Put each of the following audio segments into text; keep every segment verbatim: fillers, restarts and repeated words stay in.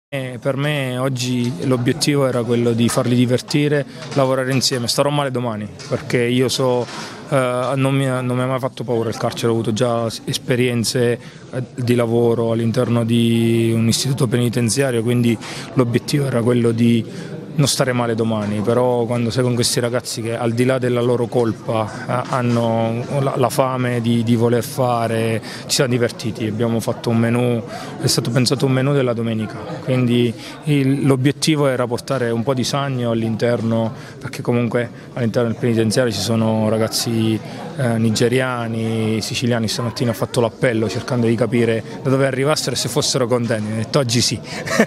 E per me oggi l'obiettivo era quello di farli divertire, lavorare insieme. Starò male domani perché io so, eh, non, mi, non mi ha mai fatto paura il carcere, ho avuto già esperienze di lavoro all'interno di un istituto penitenziario, quindi l'obiettivo era quello di non stare male domani, però quando sei con questi ragazzi che al di là della loro colpa eh, hanno la, la fame di, di voler fare, ci siamo divertiti, abbiamo fatto un menù, è stato pensato un menù della domenica, quindi l'obiettivo era portare un po' di sagno all'interno, perché comunque all'interno del penitenziario ci sono ragazzi eh, nigeriani, siciliani. Stamattina ho fatto l'appello cercando di capire da dove arrivassero e se fossero contenti, ho detto oggi sì.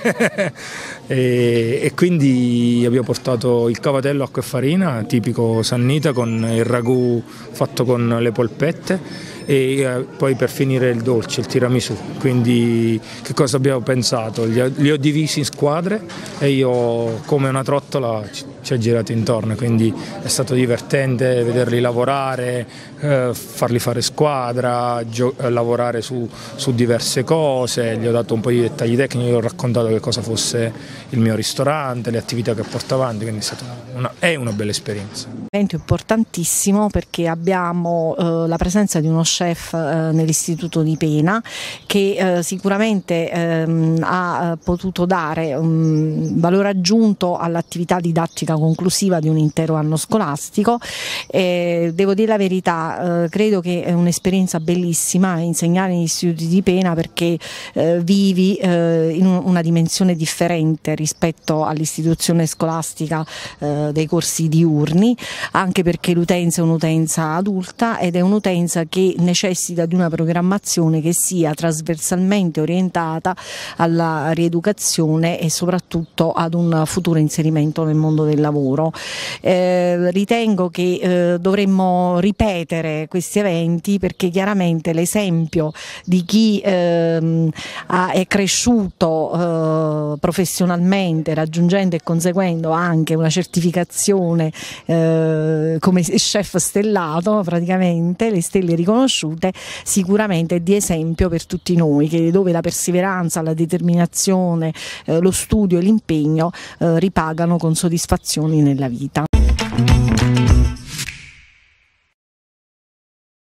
e, e quindi abbiamo portato il cavatello, acqua e farina, tipico sannita, con il ragù fatto con le polpette e eh, poi per finire il dolce, il tiramisù. Quindi che cosa abbiamo pensato? Li ho, li ho divisi in squadre e io come una trottola ci, ci ho girato intorno, quindi è stato divertente vederli lavorare, eh, farli fare squadra, lavorare su, su diverse cose. Gli ho dato un po' di dettagli tecnici, gli ho raccontato che cosa fosse il mio ristorante, le attività che porto avanti, quindi è stata una, è una bella esperienza. Un evento importantissimo perché abbiamo eh, la presenza di uno chef eh, nell'istituto di pena che eh, sicuramente ehm, ha potuto dare un valore aggiunto all'attività didattica conclusiva di un intero anno scolastico. E devo dire la verità, eh, credo che è un'esperienza bellissima insegnare negli istituti di pena, perché eh, vivi eh, in una dimensione differente rispetto all'istituzione scolastica eh, dei corsi diurni, anche perché l'utenza è un'utenza adulta ed è un'utenza che necessita di una programmazione che sia trasversalmente orientata alla rieducazione e soprattutto ad un futuro inserimento nel mondo del lavoro. Eh, ritengo che eh, dovremmo ripetere questi eventi, perché chiaramente l'esempio di chi eh, ha, è cresciuto eh, professionalmente, raggiungendo e conseguendo anche una certificazione eh, come chef stellato, praticamente le stelle riconosciute, sicuramente è di esempio per tutti noi, che dove la perseveranza, la determinazione, eh, lo studio e l'impegno eh, ripagano con soddisfazioni nella vita.